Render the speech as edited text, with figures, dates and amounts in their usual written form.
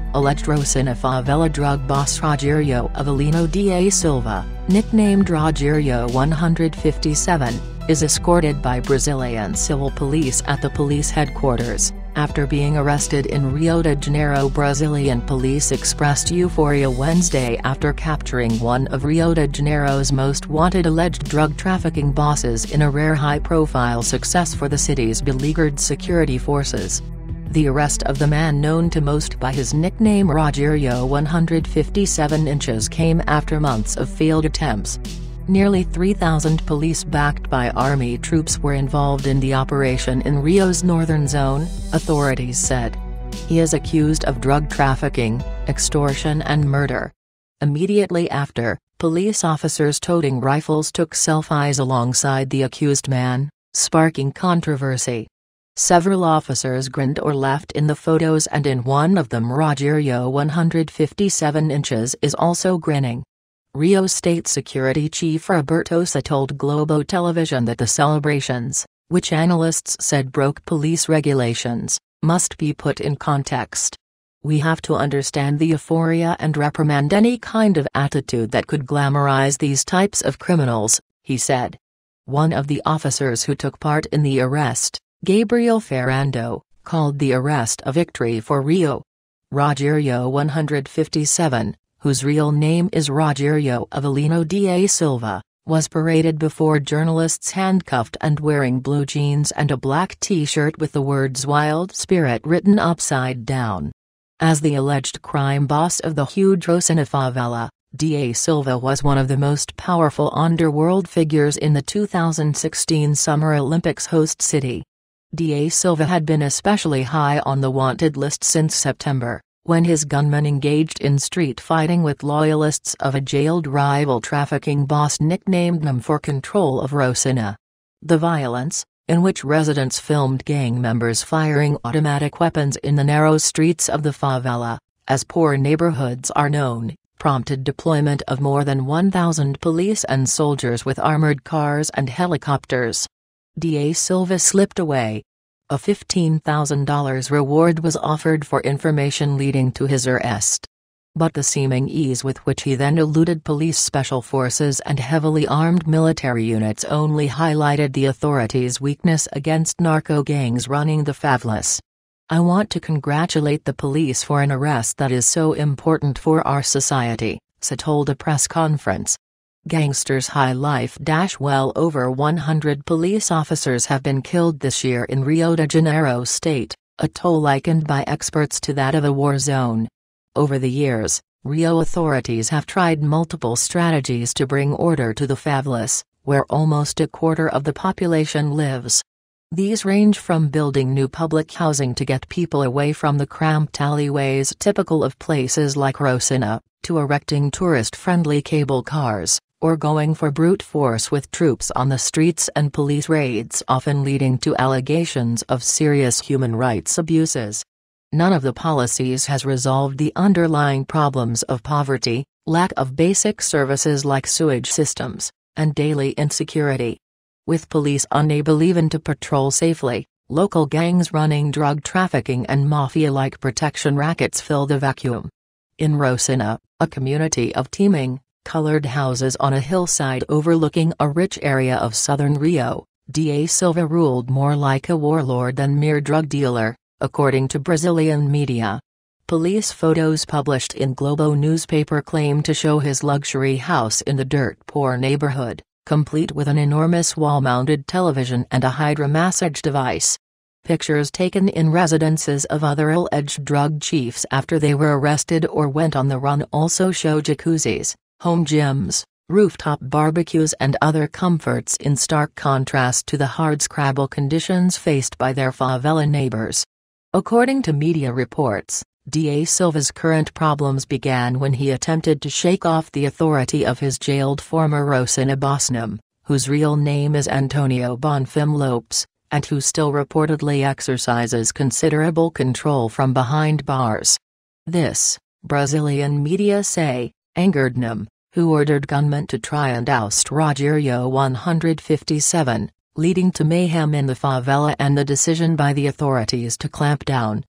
alleged Rosina favela drug boss Rogério Avelino da Silva, nicknamed Rogério 157, is escorted by Brazilian civil police at the police headquarters. After being arrested in Rio de Janeiro, Brazilian police expressed euphoria Wednesday after capturing one of Rio de Janeiro's most wanted alleged drug trafficking bosses in a rare high-profile success for the city's beleaguered security forces. The arrest of the man known to most by his nickname Rogério 157 inches came after months of failed attempts. Nearly 3,000 police backed by army troops were involved in the operation in Rio's northern zone, authorities said. He is accused of drug trafficking, extortion and murder. Immediately after, police officers toting rifles took selfies alongside the accused man, sparking controversy. Several officers grinned or laughed in the photos, and in one of them Rogério 157 inches is also grinning. Rio State Security Chief Roberto Sá told Globo Television that the celebrations, which analysts said broke police regulations, must be put in context. We have to understand the euphoria and reprimand any kind of attitude that could glamorize these types of criminals, he said. One of the officers who took part in the arrest, Gabriel Ferrando, called the arrest a victory for Rio. Rogério 157, whose real name is Rogério Avelino da Silva, was paraded before journalists handcuffed and wearing blue jeans and a black t-shirt with the words "Wild Spirit" written upside down. As the alleged crime boss of the huge Rosina favela, da Silva was one of the most powerful underworld figures in the 2016 Summer Olympics host city. Da Silva had been especially high on the wanted list since September, when his gunmen engaged in street fighting with loyalists of a jailed rival trafficking boss nicknamed NAM for control of Rosina. The violence, in which residents filmed gang members firing automatic weapons in the narrow streets of the favela, as poor neighborhoods are known, prompted deployment of more than 1,000 police and soldiers with armored cars and helicopters. Da Silva slipped away. A $15,000 reward was offered for information leading to his arrest. But the seeming ease with which he then eluded police special forces and heavily armed military units only highlighted the authorities' weakness against narco gangs running the favelas. I want to congratulate the police for an arrest that is so important for our society, Sá told a press conference. Gangsters high life. Well over 100 police officers have been killed this year in Rio de Janeiro state, a toll likened by experts to that of a war zone. Over the years, Rio authorities have tried multiple strategies to bring order to the favelas, where almost a quarter of the population lives. These range from building new public housing to get people away from the cramped alleyways typical of places like Rosina, to erecting tourist-friendly cable cars, or going for brute force with troops on the streets and police raids often leading to allegations of serious human rights abuses. None of the policies has resolved the underlying problems of poverty, lack of basic services like sewage systems, and daily insecurity. With police unable even to patrol safely, local gangs running drug trafficking and mafia-like protection rackets fill the vacuum. In Rosina, a community of teeming, colored houses on a hillside overlooking a rich area of southern Rio, Da Silva ruled more like a warlord than mere drug dealer, according to Brazilian media. Police photos published in Globo newspaper claim to show his luxury house in the dirt-poor neighborhood, complete with an enormous wall-mounted television and a hydromassage device. Pictures taken in residences of other alleged drug chiefs after they were arrested or went on the run also show jacuzzis, home gyms, rooftop barbecues and other comforts, in stark contrast to the hardscrabble conditions faced by their favela neighbors. According to media reports, Da Silva's current problems began when he attempted to shake off the authority of his jailed former Rosina boss NAM, whose real name is Antonio Bonfim Lopes, and who still reportedly exercises considerable control from behind bars. This, Brazilian media say, angered NAM, who ordered gunmen to try and oust Rogério 157, leading to mayhem in the favela and the decision by the authorities to clamp down,